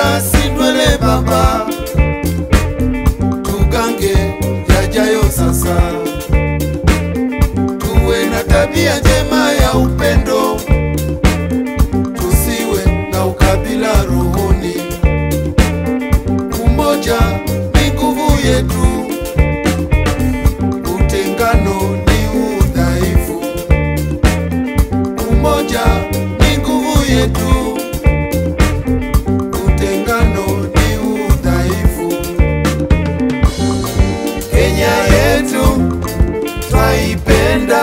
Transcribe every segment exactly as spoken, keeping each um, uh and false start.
Kenya sindwele baba, tugange yajayo sasa. Tuwe na tabia njema ya upendo, tusiwe na ukabila rohoni. Umoja ni nguvu yetu, utengano ni udhaifu. Umoja ni nguvu yetu, utengano ni udhaifu. Kenya yetu twaipenda,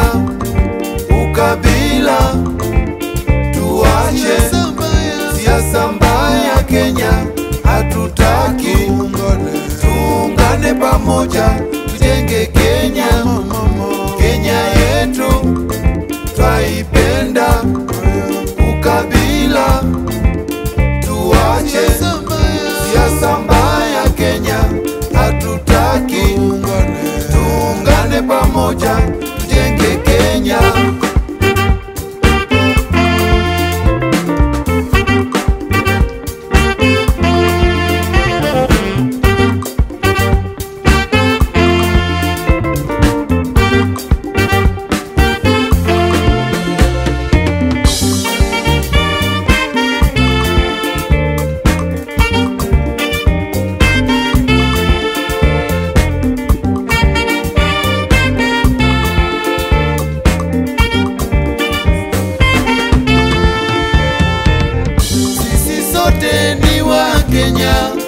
ukabila tuache, siasa mbaya Kenya hatutaki. Tuungane pamoja, tujenge Kenya. Kenya yetu twaipenda, ukabila tuache, siasa mbaya Kenya hatutaki. Tuungane pamoja, tujenge Kenya. Sisi sote ni wa Kenya,